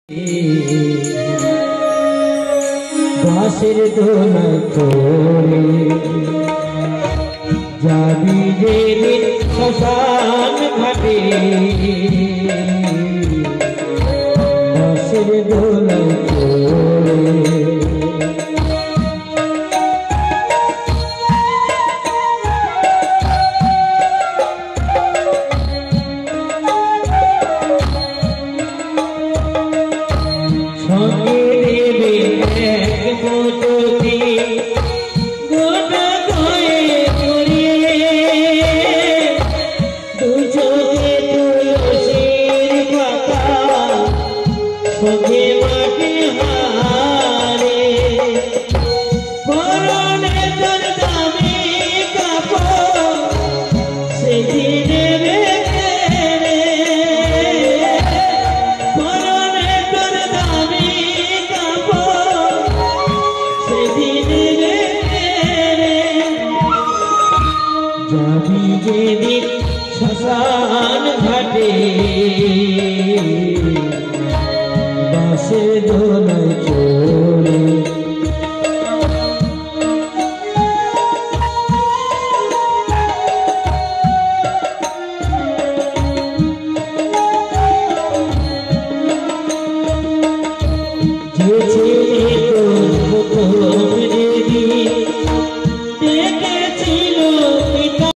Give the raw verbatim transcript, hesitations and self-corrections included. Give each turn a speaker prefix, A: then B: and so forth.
A: বাঁশের দোলা করে যাবি যেদিন শ্মশান ঘাটে, বাঁশের দোলা করে সঙ্গে দেবে এক মোটরটি গোটা গয়ে পড়িয়ে, দু চোখে তুলসীর পাতা সঙ্গে মাটি হারে, পরনে তোর দামি কাপড় সেদিনে যাবি যেদিন শ্মশান ঘাটে, বাঁশের দোলায় চড়ে